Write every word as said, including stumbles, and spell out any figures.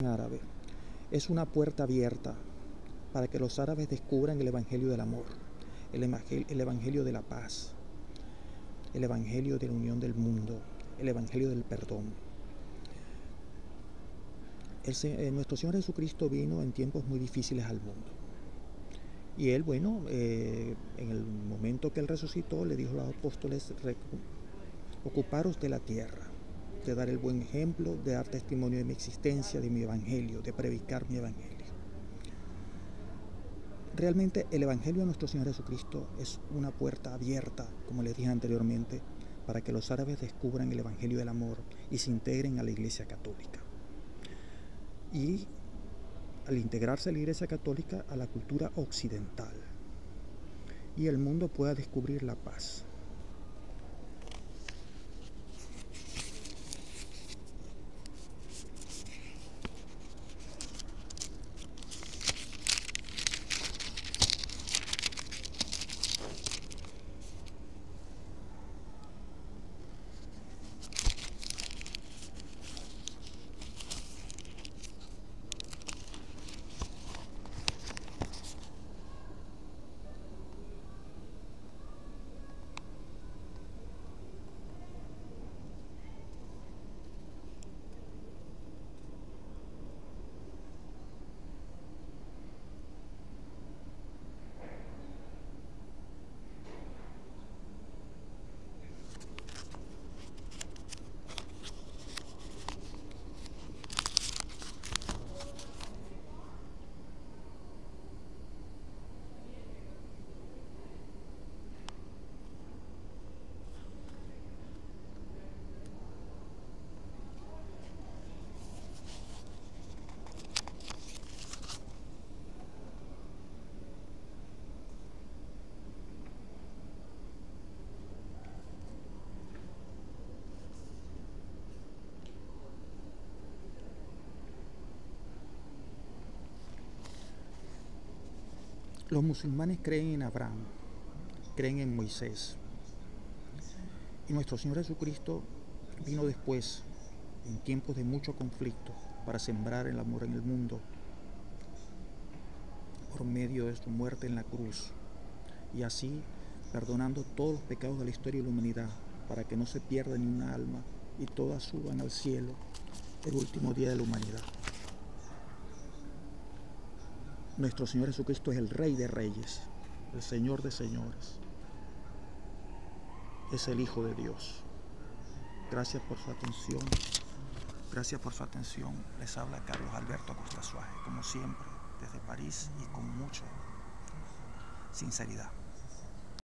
árabe es una puerta abierta para que los árabes descubran el evangelio del amor, el evangelio, el evangelio de la paz, el evangelio de la unión del mundo, el evangelio del perdón. El, eh, nuestro Señor Jesucristo vino en tiempos muy difíciles al mundo. Y Él, bueno, eh, en el momento que Él resucitó, le dijo a los apóstoles: ocuparos de la tierra, de dar el buen ejemplo, de dar testimonio de mi existencia, de mi evangelio, de predicar mi evangelio. Realmente el evangelio de nuestro Señor Jesucristo es una puerta abierta, como les dije anteriormente, para que los árabes descubran el evangelio del amor y se integren a la Iglesia Católica. Y al integrarse a la Iglesia Católica, a la cultura occidental, y el mundo pueda descubrir la paz. Los musulmanes creen en Abraham, creen en Moisés. Y nuestro Señor Jesucristo vino después, en tiempos de mucho conflicto, para sembrar el amor en el mundo, por medio de su muerte en la cruz, y así perdonando todos los pecados de la historia de la humanidad, para que no se pierda ni una alma y todas suban al cielo el último día de la humanidad. Nuestro Señor Jesucristo es el Rey de Reyes, el Señor de Señores. Es el Hijo de Dios. Gracias por su atención. Gracias por su atención. Les habla Carlos Alberto Acosta Suárez, como siempre, desde París y con mucha sinceridad.